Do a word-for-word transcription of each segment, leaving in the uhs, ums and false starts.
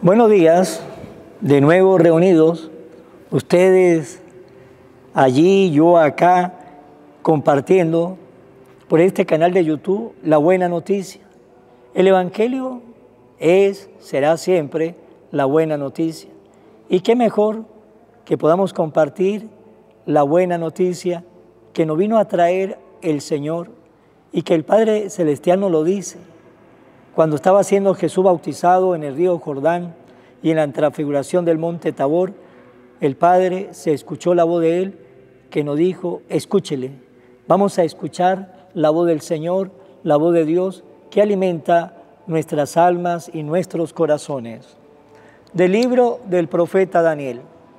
Buenos días, de nuevo reunidos, ustedes allí, yo acá, compartiendo por este canal de YouTube la buena noticia. El Evangelio es, será siempre la buena noticia. Y qué mejor que podamos compartir la buena noticia que nos vino a traer el Señor y que el Padre Celestial nos lo dice. Cuando estaba siendo Jesús bautizado en el río Jordán y en la transfiguración del monte Tabor, el Padre se escuchó la voz de Él que nos dijo, escúchele, vamos a escuchar la voz del Señor, la voz de Dios que alimenta nuestras almas y nuestros corazones. Del libro del profeta Daniel.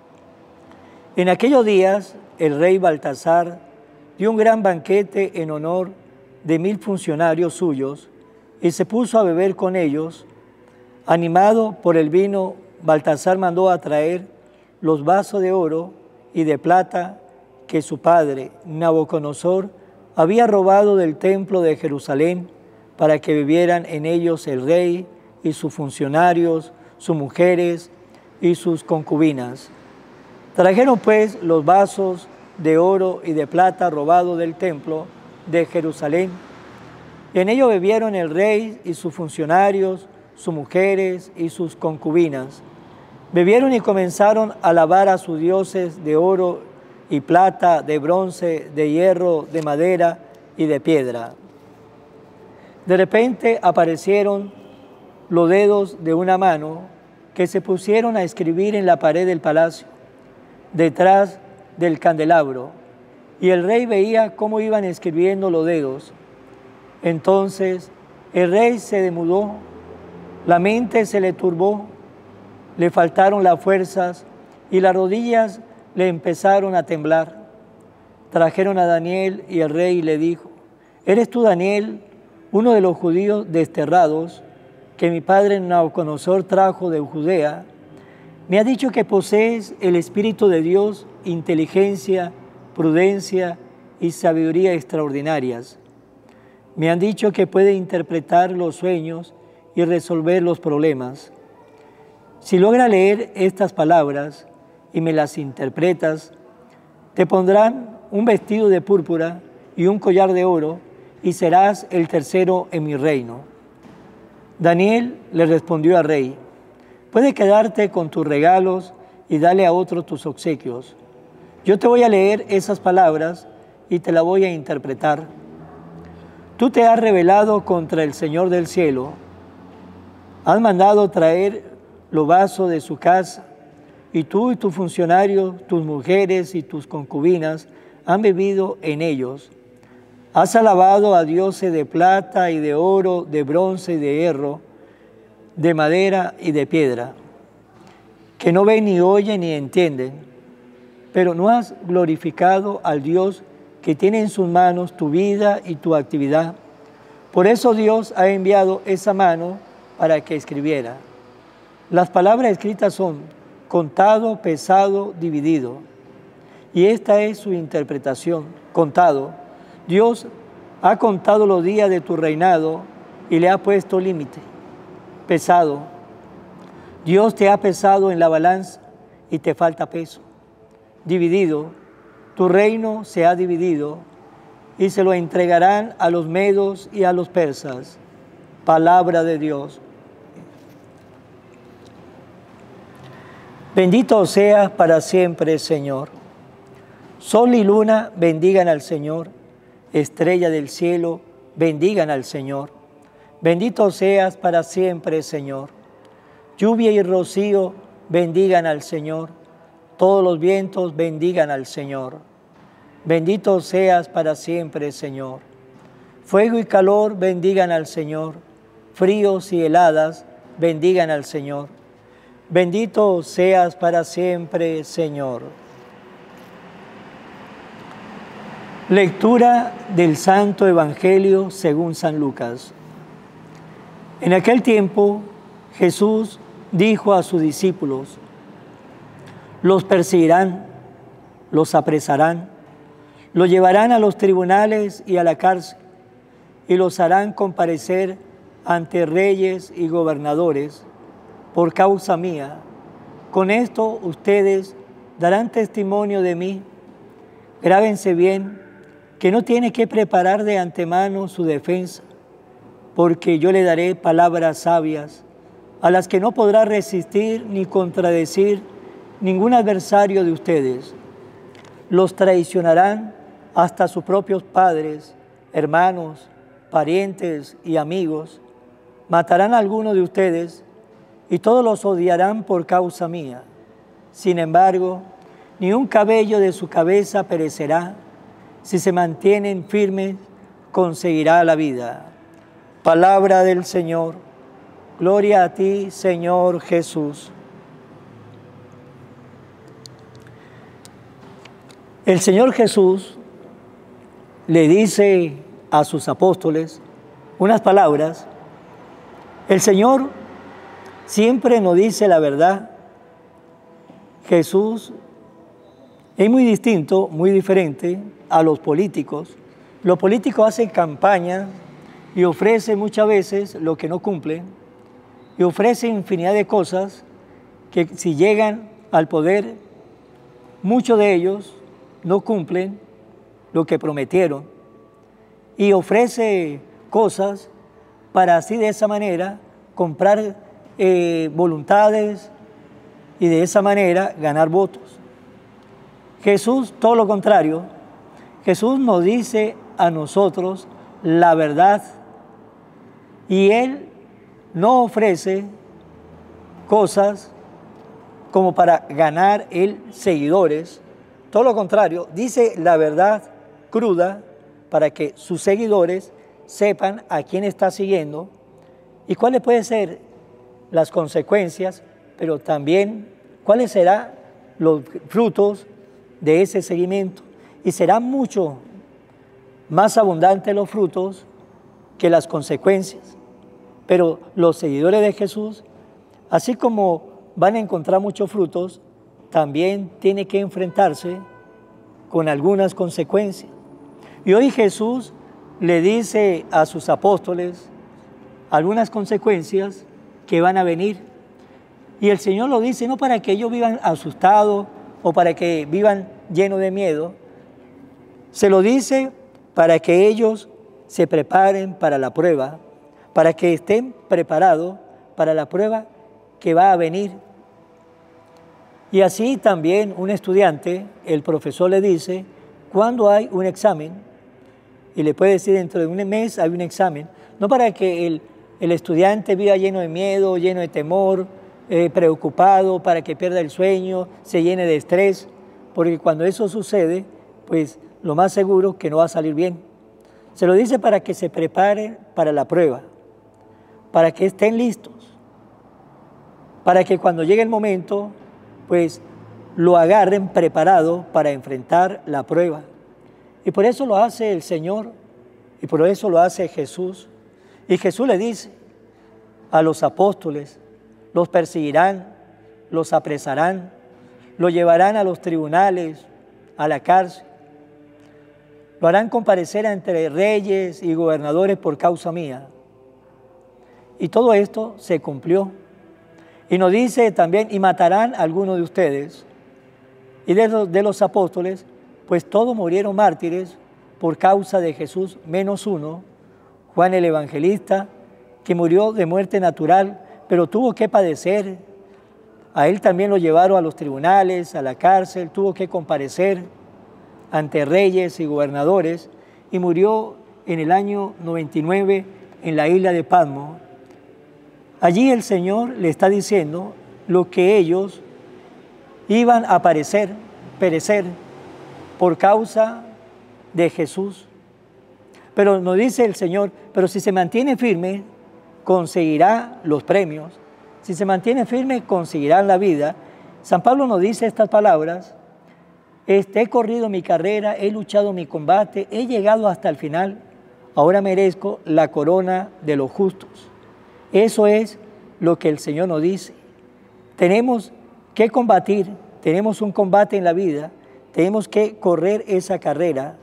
En aquellos días el rey Baltasar dio un gran banquete en honor de mil funcionarios suyos y se puso a beber con ellos. Animado por el vino, Baltasar mandó a traer los vasos de oro y de plata que su padre, Nabucodonosor, había robado del templo de Jerusalén para que bebieran en ellos el rey y sus funcionarios, sus mujeres y sus concubinas. Trajeron pues los vasos de oro y de plata robados del templo de Jerusalén, y en ellos bebieron el rey y sus funcionarios, sus mujeres y sus concubinas. Bebieron y comenzaron a alabar a sus dioses de oro y plata, de bronce, de hierro, de madera y de piedra. De repente aparecieron los dedos de una mano que se pusieron a escribir en la pared del palacio, detrás del candelabro, y el rey veía cómo iban escribiendo los dedos. Entonces el rey se demudó, la mente se le turbó, le faltaron las fuerzas y las rodillas le empezaron a temblar. Trajeron a Daniel y el rey le dijo, ¿eres tú Daniel, uno de los judíos desterrados que mi padre Nabucodonosor trajo de Judea? Me ha dicho que posees el Espíritu de Dios, inteligencia, prudencia y sabiduría extraordinarias. Me han dicho que puede interpretar los sueños y resolver los problemas. Si logra leer estas palabras y me las interpretas, te pondrán un vestido de púrpura y un collar de oro y serás el tercero en mi reino. Daniel le respondió al rey, puede quedarte con tus regalos y dale a otros tus obsequios. Yo te voy a leer esas palabras y te las voy a interpretar. Tú te has rebelado contra el Señor del cielo, has mandado traer los vasos de su casa, y tú y tus funcionarios, tus mujeres y tus concubinas han bebido en ellos. Has alabado a dioses de plata y de oro, de bronce y de hierro, de madera y de piedra, que no ven ni oyen ni entienden, pero no has glorificado al Dios que tiene en sus manos tu vida y tu actividad. Por eso Dios ha enviado esa mano para que escribiera. Las palabras escritas son contado, pesado, dividido. Y esta es su interpretación, contado. Dios ha contado los días de tu reinado y le ha puesto límite. Pesado. Dios te ha pesado en la balanza y te falta peso. Dividido. Tu reino se ha dividido y se lo entregarán a los medos y a los persas. Palabra de Dios. Bendito seas para siempre, Señor. Sol y luna bendigan al Señor. Estrella del cielo, bendigan al Señor. Bendito seas para siempre, Señor. Lluvia y rocío bendigan al Señor. Todos los vientos bendigan al Señor. Bendito seas para siempre, Señor. Fuego y calor bendigan al Señor. Fríos y heladas bendigan al Señor. Bendito seas para siempre, Señor. Lectura del Santo Evangelio según San Lucas. En aquel tiempo, Jesús dijo a sus discípulos, los perseguirán, los apresarán, los llevarán a los tribunales y a la cárcel, y los harán comparecer ante reyes y gobernadores, por causa mía. Con esto ustedes darán testimonio de mí. Grábense bien que no tiene que preparar de antemano su defensa, porque yo le daré palabras sabias, a las que no podrá resistir ni contradecir ningún adversario de ustedes. Los traicionarán hasta sus propios padres, hermanos, parientes y amigos. Matarán a algunos de ustedes y todos los odiarán por causa mía. Sin embargo, ni un cabello de su cabeza perecerá. Si se mantienen firmes, conseguirá la vida. Palabra del Señor. Gloria a ti, Señor Jesús. El Señor Jesús le dice a sus apóstoles unas palabras. El Señor siempre nos dice la verdad. Jesús es muy distinto, muy diferente a los políticos. Los políticos hacen campaña y ofrecen muchas veces lo que no cumplen, y ofrecen infinidad de cosas que si llegan al poder, muchos de ellos no cumplen lo que prometieron, y ofrece cosas para así de esa manera comprar eh, voluntades y de esa manera ganar votos. Jesús, todo lo contrario, Jesús nos dice a nosotros la verdad, y Él no ofrece cosas como para ganar Él seguidores. Todo lo contrario, dice la verdad cruda para que sus seguidores sepan a quién está siguiendo y cuáles pueden ser las consecuencias, pero también cuáles serán los frutos de ese seguimiento. Y serán mucho más abundantes los frutos que las consecuencias. Pero los seguidores de Jesús, así como van a encontrar muchos frutos, también tienen que enfrentarse con algunas consecuencias. Y hoy Jesús le dice a sus apóstoles algunas consecuencias que van a venir. Y el Señor lo dice no para que ellos vivan asustados o para que vivan llenos de miedo. Se lo dice para que ellos se preparen para la prueba, para que estén preparados para la prueba que va a venir. Y así también un estudiante, el profesor le dice, cuando hay un examen, y le puede decir dentro de un mes hay un examen, no para que el, el estudiante viva lleno de miedo, lleno de temor, eh, preocupado, para que pierda el sueño, se llene de estrés, porque cuando eso sucede, pues lo más seguro es que no va a salir bien. Se lo dice para que se preparen para la prueba, para que estén listos, para que cuando llegue el momento, pues lo agarren preparado para enfrentar la prueba. Y por eso lo hace el Señor, y por eso lo hace Jesús. Y Jesús le dice a los apóstoles, los perseguirán, los apresarán, los llevarán a los tribunales, a la cárcel, lo harán comparecer entre reyes y gobernadores por causa mía. Y todo esto se cumplió. Y nos dice también, y matarán a algunos de ustedes. Y de los, de los apóstoles, pues todos murieron mártires por causa de Jesús, menos uno, Juan el Evangelista, que murió de muerte natural, pero tuvo que padecer. A él también lo llevaron a los tribunales, a la cárcel, tuvo que comparecer ante reyes y gobernadores, y murió en el año noventa y nueve en la isla de Patmos. Allí el Señor le está diciendo lo que ellos iban a perecer, perecer por causa de Jesús. Pero nos dice el Señor, pero si se mantiene firme, conseguirá los premios. Si se mantiene firme, conseguirá la vida. San Pablo nos dice estas palabras: Este, he corrido mi carrera, he luchado mi combate, he llegado hasta el final, ahora merezco la corona de los justos. Eso es lo que el Señor nos dice. Tenemos que combatir, tenemos un combate en la vida, tenemos que correr esa carrera,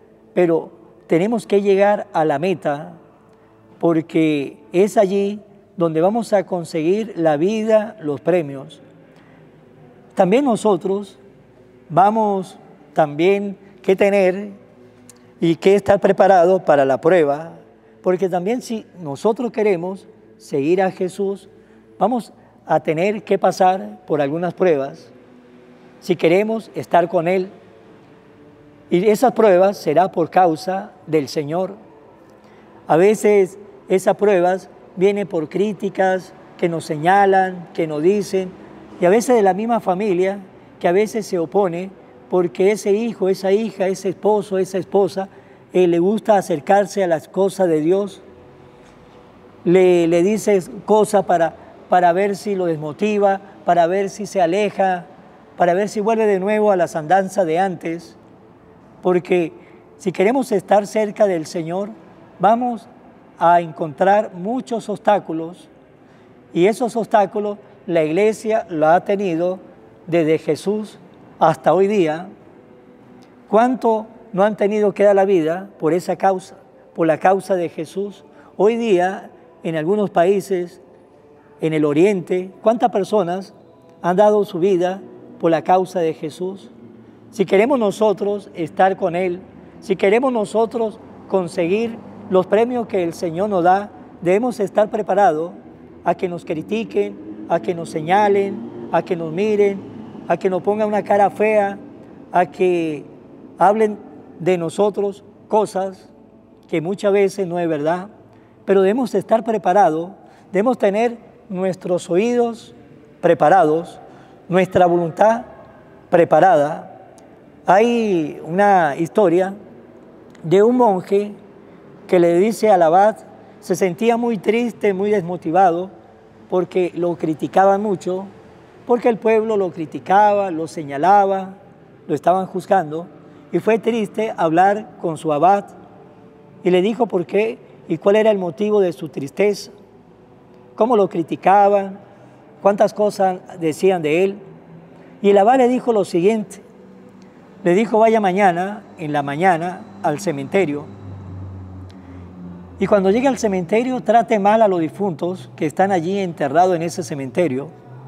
pero tenemos que llegar a la meta, porque es allí donde vamos a conseguir la vida, los premios. También nosotros vamos también que tener y que estar preparados para la prueba, porque también si nosotros queremos seguir a Jesús, vamos a tener que pasar por algunas pruebas, si queremos estar con Él. Y esas pruebas será por causa del Señor. A veces esas pruebas vienen por críticas que nos señalan, que nos dicen, y a veces de la misma familia, que a veces se opone porque ese hijo, esa hija, ese esposo, esa esposa, eh, le gusta acercarse a las cosas de Dios, le, le dices cosas para, para ver si lo desmotiva, para ver si se aleja, para ver si vuelve de nuevo a las andanzas de antes, porque si queremos estar cerca del Señor, vamos a encontrar muchos obstáculos, y esos obstáculos la iglesia lo ha tenido desde Jesús hasta hoy día. ¿Cuánto no han tenido que dar la vida por esa causa, por la causa de Jesús? Hoy día, en algunos países, en el Oriente, ¿cuántas personas han dado su vida por la causa de Jesús? Si queremos nosotros estar con Él, si queremos nosotros conseguir los premios que el Señor nos da, debemos estar preparados a que nos critiquen, a que nos señalen, a que nos miren, a que nos pongan una cara fea, a que hablen de nosotros cosas que muchas veces no es verdad, pero debemos estar preparados, debemos tener nuestros oídos preparados, nuestra voluntad preparada. Hay una historia de un monje que le dice al abad, se sentía muy triste, muy desmotivado, porque lo criticaban mucho, porque el pueblo lo criticaba, lo señalaba, lo estaban juzgando, y fue triste hablar con su abad, y le dijo por qué y cuál era el motivo de su tristeza, cómo lo criticaban, cuántas cosas decían de él, y el abad le dijo lo siguiente, le dijo vaya mañana, en la mañana, al cementerio, y cuando llegue al cementerio trate mal a los difuntos que están allí enterrados en ese cementerio.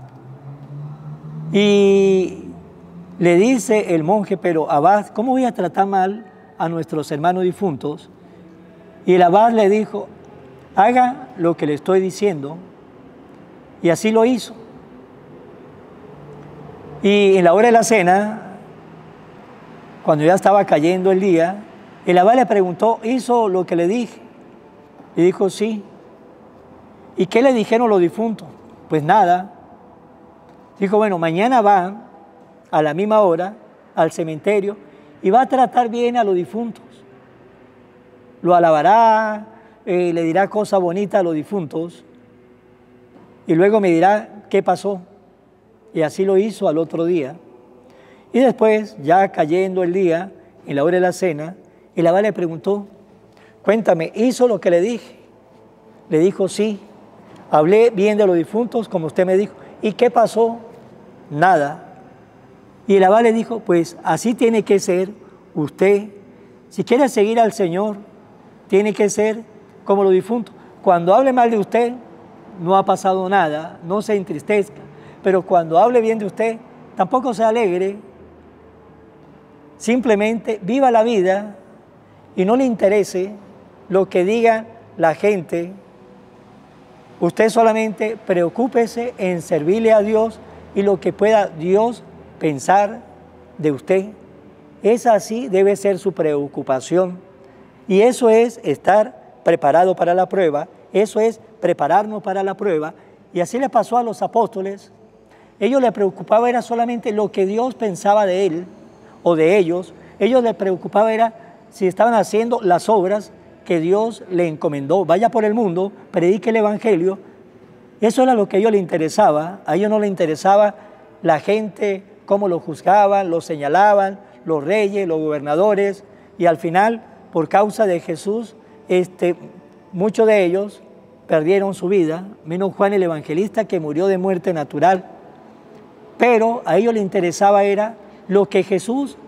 Y le dice el monje, pero abad, ¿cómo voy a tratar mal a nuestros hermanos difuntos? Y el abad le dijo, haga lo que le estoy diciendo. Y así lo hizo. Y en la hora de la cena, cuando ya estaba cayendo el día, el abad le preguntó, ¿hizo lo que le dije? Y dijo, sí. ¿Y qué le dijeron los difuntos? Pues nada. Dijo, bueno, mañana va a la misma hora al cementerio y va a tratar bien a los difuntos. Lo alabará, eh, le dirá cosas bonitas a los difuntos y luego me dirá qué pasó. Y así lo hizo al otro día. Y después, ya cayendo el día, en la hora de la cena, el abad le preguntó, cuéntame, ¿hizo lo que le dije? Le dijo, sí, hablé bien de los difuntos, como usted me dijo. ¿Y qué pasó? Nada. Y el abad le dijo, pues así tiene que ser usted. Si quiere seguir al Señor, tiene que ser como los difuntos. Cuando hable mal de usted, no ha pasado nada, no se entristezca. Pero cuando hable bien de usted, tampoco se alegre. Simplemente viva la vida y no le interese lo que diga la gente. Usted solamente preocúpese en servirle a Dios y lo que pueda Dios pensar de usted. Esa así debe ser su preocupación. Y eso es estar preparado para la prueba, eso es prepararnos para la prueba. Y así le pasó a los apóstoles. Ellos les preocupaba era solamente lo que Dios pensaba de él o de ellos. Ellos les preocupaba era si estaban haciendo las obras que Dios le encomendó. Vaya por el mundo, predique el evangelio. Eso era lo que a ellos les interesaba. A ellos no les interesaba la gente, cómo lo juzgaban, lo señalaban, los reyes, los gobernadores. Y al final, por causa de Jesús, este, muchos de ellos perdieron su vida, menos Juan el Evangelista, que murió de muerte natural. Pero a ellos les interesaba era lo que Jesús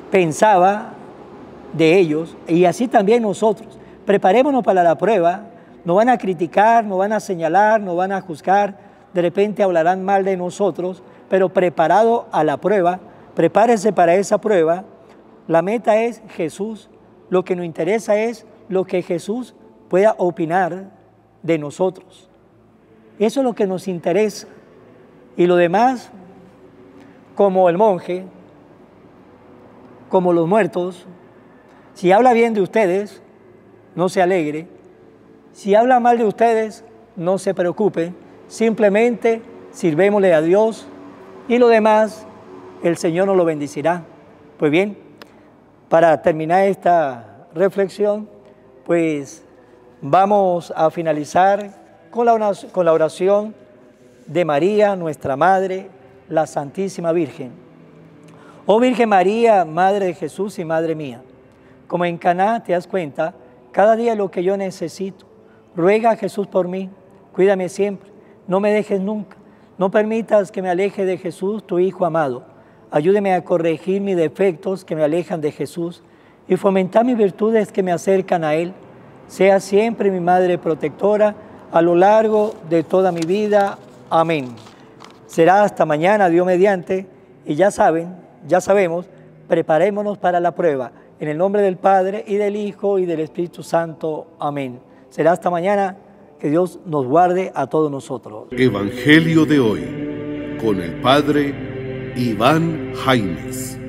pensaba de ellos, y así también nosotros. Preparémonos para la prueba, Nos van a criticar, nos van a señalar, nos van a juzgar, de repente hablarán mal de nosotros, pero preparado a la prueba, prepárese para esa prueba. La meta es Jesús, lo que nos interesa es lo que Jesús pueda opinar de nosotros. Eso es lo que nos interesa. Y lo demás, como el monje, como los muertos, si habla bien de ustedes, no se alegre. Si habla mal de ustedes, no se preocupe. Simplemente sirvémosle a Dios y lo demás, el Señor nos lo bendecirá. Pues bien, para terminar esta reflexión, pues vamos a finalizar con la, con la oración de María, nuestra Madre, la Santísima Virgen. Oh Virgen María, Madre de Jesús y Madre mía, como en Caná te das cuenta, cada día lo que yo necesito. Ruega a Jesús por mí, cuídame siempre, no me dejes nunca, no permitas que me aleje de Jesús, tu Hijo amado. Ayúdeme a corregir mis defectos que me alejan de Jesús y fomentar mis virtudes que me acercan a Él. Sea siempre mi Madre protectora a lo largo de toda mi vida. Amén. Será hasta mañana, Dios mediante, y ya saben, ya sabemos, preparémonos para la prueba. En el nombre del Padre, y del Hijo, y del Espíritu Santo. Amén. Será hasta mañana, que Dios nos guarde a todos nosotros. Evangelio de hoy, con el Padre Iván Jaimes.